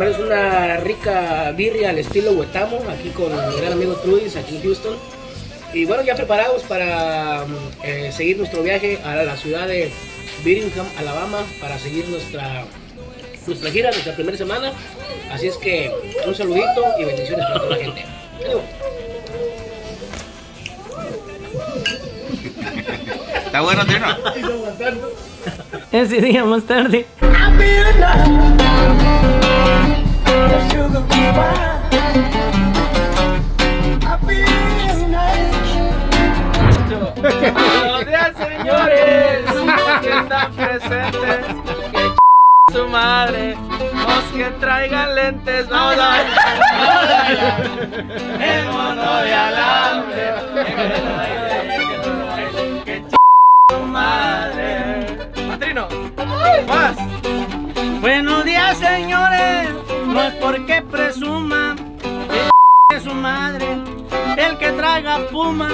prepararles una rica birria al estilo Huetamo, aquí con mi gran amigo Trudis, aquí en Houston. Y bueno, ya preparados para seguir nuestro viaje a la ciudad de Birmingham, Alabama, para seguir nuestra gira, nuestra primera semana. Así es que un saludito y bendiciones para toda la gente. Está bueno, Trino. Ese día más tarde. Buenos días, señores, que están presentes. Que su madre, los que traigan lentes, vamos a bailar el mono de alambre. Que su madre. Patrino, más. Buenos días, señores. No es porque presuman que su madre, el que traiga puma.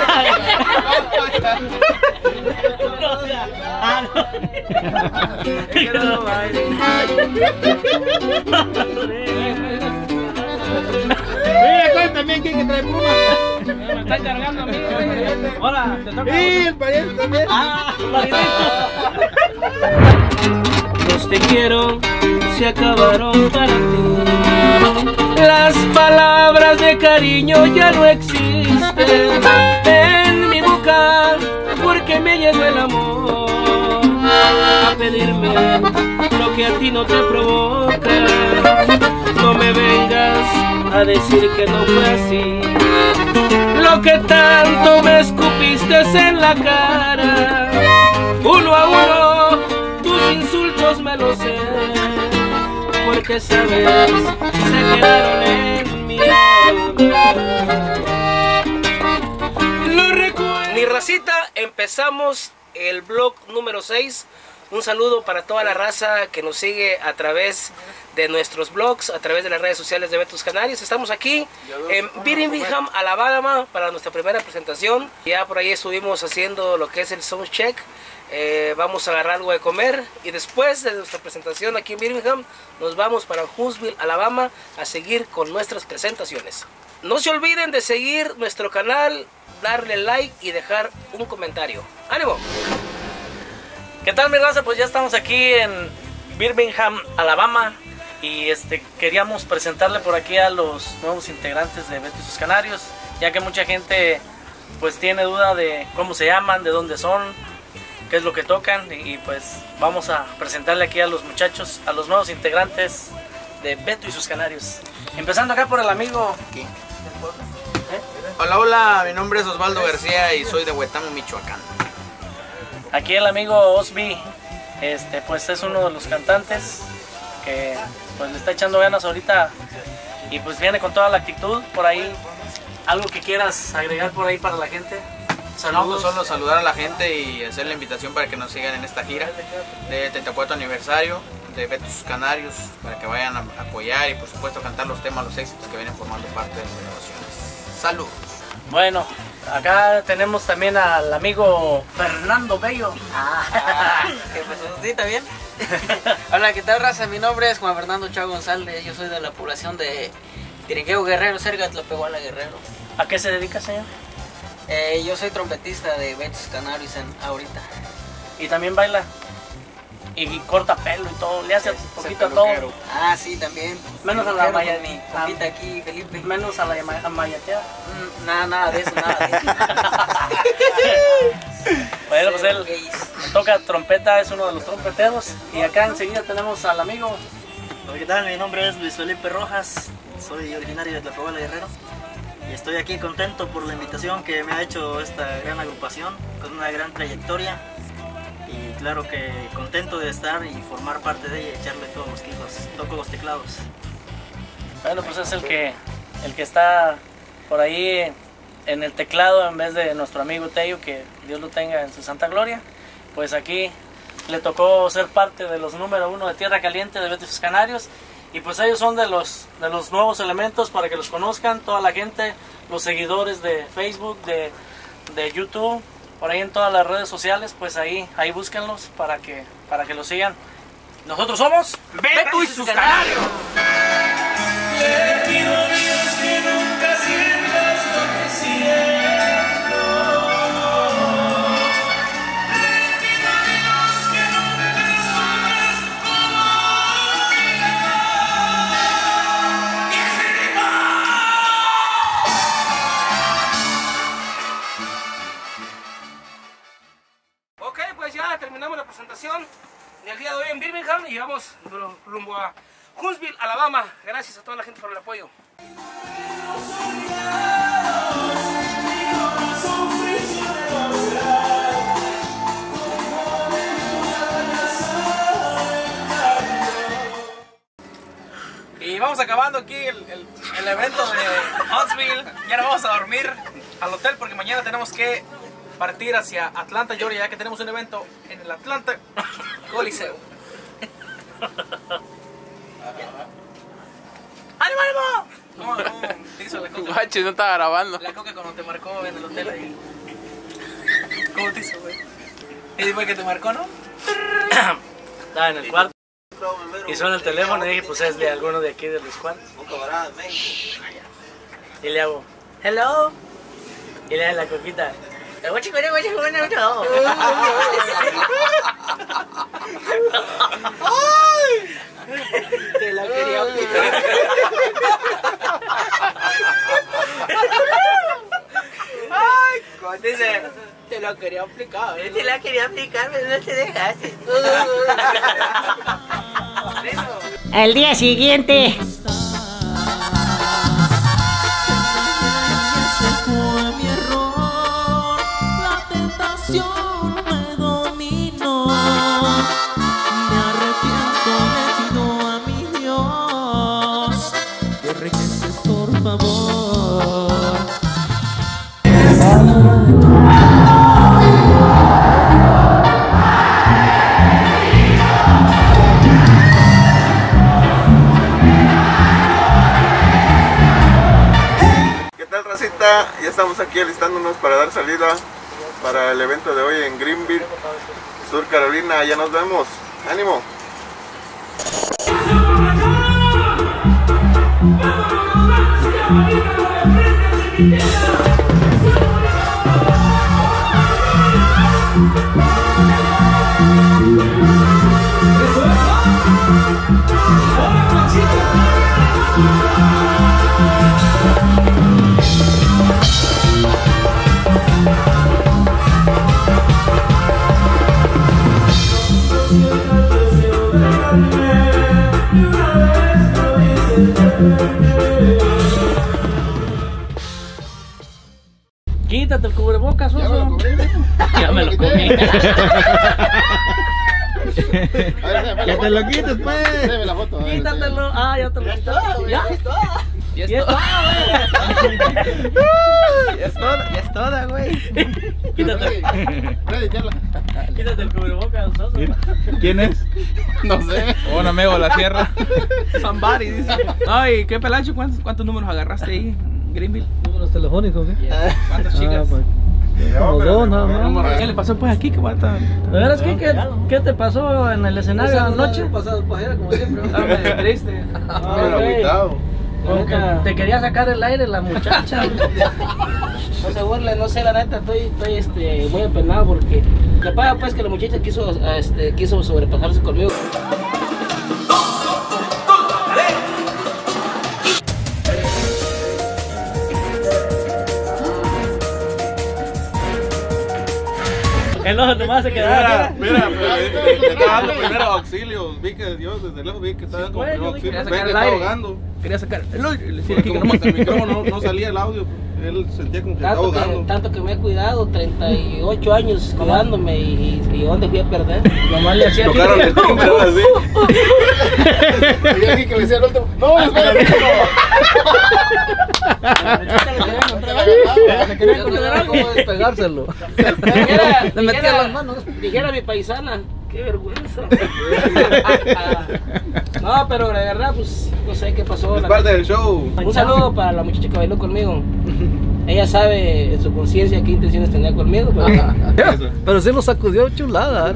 Mira, también que trae puma. Me están cargando a mí. Hola, te toca. Sí, el pariente también. Ah, los te quiero se acabaron para ti. Las palabras de cariño ya no existen en mi boca, porque me llegó el amor a pedirme lo que a ti no te provoca. No me vengas a decir que no fue así. Lo que tanto me escupiste en la cara, uno a uno tus insultos me los sé, porque sabes, se quedaron en mi alma. Lo recuerdo. Mi racita, empezamos el vlog número 6. Un saludo para toda la raza que nos sigue a través de nuestros vlogs, a través de las redes sociales de Betus Canarios. Estamos aquí en Birmingham, Alabama, para nuestra primera presentación. Ya por ahí estuvimos haciendo lo que es el sound check. Vamos a agarrar algo de comer y después de nuestra presentación aquí en Birmingham nos vamos para Huntsville, Alabama, a seguir con nuestras presentaciones. No se olviden de seguir nuestro canal, darle like y dejar un comentario. ¡Ánimo! ¿Qué tal, mi raza? Pues ya estamos aquí en Birmingham, Alabama, y queríamos presentarle por aquí a los nuevos integrantes de Betus Canarios, ya que mucha gente pues tiene duda de cómo se llaman, de dónde son, qué es lo que tocan, y pues vamos a presentarle aquí a los muchachos, a los nuevos integrantes de Betus Canarios. Empezando acá por el amigo aquí. Hola, hola, mi nombre es Osvaldo García y soy de Huetamo, Michoacán. Aquí el amigo Osby, pues es uno de los cantantes que pues le está echando ganas ahorita y pues viene con toda la actitud. Por ahí, algo que quieras agregar por ahí para la gente. Saludos. No, solo saludar a la gente y hacer la invitación para que nos sigan en esta gira de 34 aniversario de Betus Canarios, para que vayan a apoyar y por supuesto cantar los temas, los éxitos que vienen formando parte de las grabaciones. Saludos. Bueno, acá tenemos también al amigo Fernando Bello. ¿Qué pasó? ¿Sí, está bien? Hola, ¿qué tal, raza? Mi nombre es Juan Fernando Chao González. Yo soy de la población de Tirinqueo Guerrero, cerca de Tlapehuala, Guerrero. ¿A qué se dedica, señor? Yo soy trompetista de Betus Canarios ahorita. ¿Y también baila? Y corta pelo y todo, le hace un poquito a todo. Ah, sí, también. Menos a la maya. Mi compita aquí, Felipe. Menos a la mayatea. Nada de eso, nada de eso. Bueno, pues él toca trompeta, es uno de los trompeteros. Y acá enseguida tenemos al amigo. Hola, ¿qué tal? Mi nombre es Luis Felipe Rojas, soy originario de Tlapehuala, Guerrero. Y estoy aquí contento por la invitación que me ha hecho esta gran agrupación, con una gran trayectoria. Y claro que contento de estar y formar parte de ella y echarle todos los kilos. Toco los teclados. Bueno, pues es el que está por ahí en el teclado en vez de nuestro amigo Tello, que Dios lo tenga en su santa gloria. Pues aquí le tocó ser parte de los número 1 de Tierra Caliente de Betus Canarios. Y pues ellos son de los nuevos elementos para que los conozcan toda la gente, los seguidores de Facebook, de YouTube. Por ahí en todas las redes sociales, pues ahí búsquenlos para que los sigan. Nosotros somos Betus Canarios. estoy en Birmingham y vamos rumbo a Huntsville, Alabama. Gracias a toda la gente por el apoyo. Y vamos acabando aquí el evento de Huntsville. Ya nos vamos a dormir al hotel porque mañana tenemos que partir hacia Atlanta, Georgia, ya que tenemos un evento en el Atlanta Coliseo. ¡Ánimo, ánimo! ¿Cómo te hizo la coca? Guachi, no estaba grabando. La coca cuando te marcó en el hotel ahí. ¿Cómo te hizo, güey? ¿Y fue que te marcó, no? Estaba en el cuarto y suena el teléfono y dije, pues es de alguno de aquí de los cuantos. Y le hago, hello. Y le da la coquita. Te la quería aplicar. Dice, Te la quería aplicar. Te la quería aplicar, pero no te dejaste. Al día siguiente. Me dominó, me arrepiento, le pido a mi Dios que regreses por favor. ¿Qué tal, racita? Ya estamos aquí alistándonos para dar salida para el evento de hoy en Greenville, Sur Carolina. Ya nos vemos. ¡Ánimo! Quítate el cubrebocas, oso. Ya me lo comí. Que te lo quites, pues. Deme la foto. Quítatelo. Ah, ya te lo quitaste. ¿Ya? Ya está, ya es toda, güey. Quítate. Quítate el cubrebocas, oso. ¿Quién es? No sé. Un amigo de la sierra. Somebody, dice. Ay, ¿qué pelacho? ¿Cuántos números agarraste ahí en Greenville? ¿Números telefónicos, qué? ¿Cuántas chicas? Como dos, nada más. ¿Qué le pasó pues aquí? ¿Qué pasa? ¿De veras qué te pasó en el escenario anoche? Pasado pajera como siempre. Estaba medio triste. Pero agüitado. Te quería sacar el aire la muchacha. No se burle, no sé, la neta, estoy muy apenado porque le paga pues que la muchacha quiso sobrepasarse conmigo. El ojo nomás se quedaba. Mira, te estaba dando primero auxilio. Vi que Dios desde lejos vi que estaba dando primero auxilio. quería Ven sacar que el estaba aire. ahogando. Quería sacar el aire. Le decía Porque aquí que como no que el micrófono no salía el audio. Él sentía como que estaba ahogando. Tanto que me he cuidado, 38 años cuidándome y ¿dónde fui a perder? Nomás le hacía Tocaron el timbre así. Y alguien que me decía el último, no, espera, Le quería encontrar cómo despegárselo. Le metía las manos. Dijera mi paisana, qué vergüenza. No, pero de verdad, pues no sé qué pasó. es parte del show. Un saludo para la muchacha que bailó conmigo. Ella sabe en su conciencia qué intenciones tenía conmigo. Pero sí lo sacudió chulada.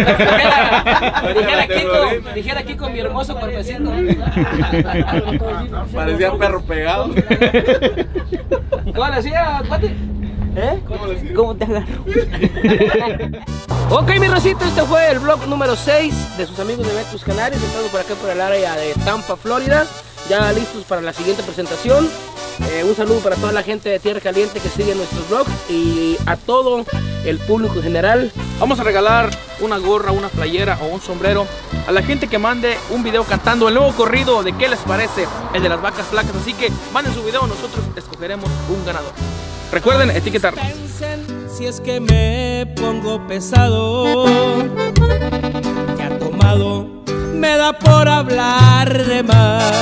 Dijera aquí con mi hermoso cuerpecito. Parecía perro pegado. ¿Cómo le decía, cuate? ¿Cómo te agarró? Ok, mi racita, este fue el vlog número 6 de sus amigos de Vetus Canarios. Estamos por acá por el área de Tampa, Florida. Ya listos para la siguiente presentación. Un saludo para toda la gente de Tierra Caliente que sigue nuestros vlogs y a todo el público en general. Vamos a regalar una gorra, una playera o un sombrero a la gente que mande un video cantando el nuevo corrido de ¿Qué les parece? El de las vacas flacas. Así que manden su video, nosotros escogeremos un ganador. Recuerden etiquetarnos. Si es que me pongo pesado, ya tomado, me da por hablar de más.